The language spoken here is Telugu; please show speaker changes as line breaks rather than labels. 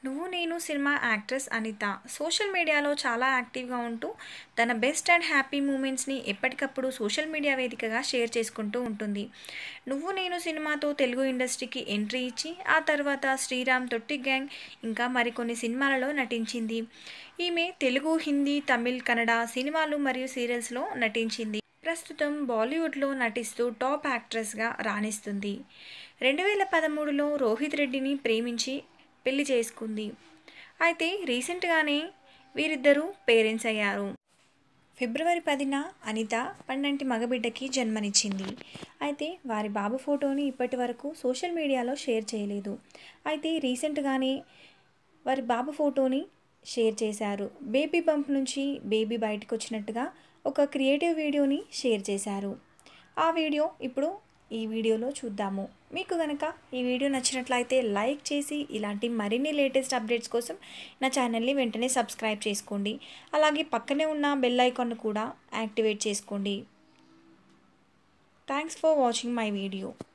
నువ్వు నేను సినిమా యాక్ట్రెస్ అనిత సోషల్ మీడియాలో చాలా యాక్టివ్గా ఉంటూ తన బెస్ట్ అండ్ హ్యాపీ మూమెంట్స్ని ఎప్పటికప్పుడు సోషల్ మీడియా వేదికగా షేర్ చేసుకుంటూ ఉంటుంది. నువ్వు నేను సినిమాతో తెలుగు ఇండస్ట్రీకి ఎంట్రీ ఇచ్చి ఆ తర్వాత శ్రీరామ్, తొట్టి గ్యాంగ్ ఇంకా మరికొన్ని సినిమాలలో నటించింది. ఈమె తెలుగు, హిందీ, తమిళ్, కన్నడ సినిమాలు మరియు సీరియల్స్లో నటించింది. ప్రస్తుతం బాలీవుడ్లో నటిస్తూ టాప్ యాక్ట్రెస్గా రాణిస్తుంది. 2013లో రోహిత్ రెడ్డిని ప్రేమించి పెళ్లి చేసుకుంది. అయితే రీసెంట్గానే వీరిద్దరూ పేరెంట్స్ అయ్యారు. ఫిబ్రవరి 10న అనిత పండంటి మగబిడ్డకి జన్మనిచ్చింది. అయితే వారి బాబు ఫోటోని ఇప్పటి వరకు సోషల్ మీడియాలో షేర్ చేయలేదు. అయితే రీసెంట్గానే వారి బాబు ఫోటోని షేర్ చేశారు. బేబీ బంప్ నుంచి బేబీ బయటకు వచ్చినట్టుగా ఒక క్రియేటివ్ వీడియోని షేర్ చేశారు. ఆ వీడియో ఇప్పుడు ఈ వీడియోలో చూద్దాము. మీకు కనుక ఈ వీడియో నచ్చినట్లయితే లైక్ చేసి ఇలాంటి మరిన్ని లేటెస్ట్ అప్డేట్స్ కోసం నా ఛానల్ని వెంటనే సబ్స్క్రైబ్ చేసుకోండి. అలాగే పక్కనే ఉన్న బెల్ ఐకాన్ కూడా యాక్టివేట్ చేసుకోండి. Thanks for watching my video.